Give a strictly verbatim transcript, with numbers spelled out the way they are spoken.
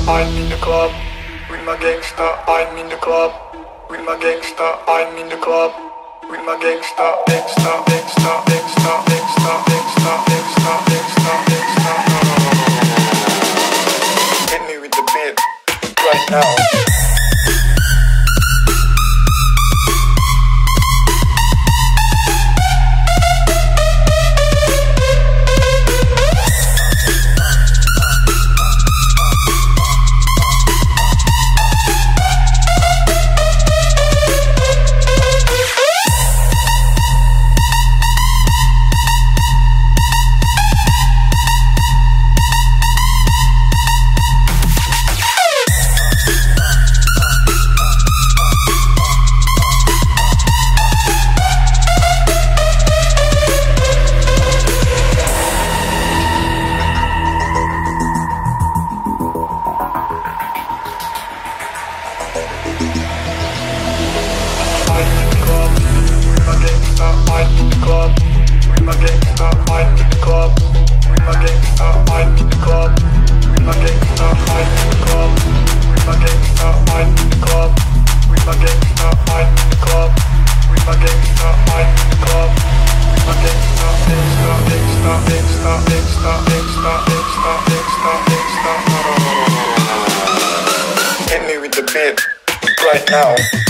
I'm in the club with my gangsta. I'm in the club with my gangsta. I'm in the club with my gangsta, gangsta, gangsta, gangsta, gangsta, gangsta, gangsta, gangsta, gangsta. Hit me with the beat right now. Hit me with the beat right now.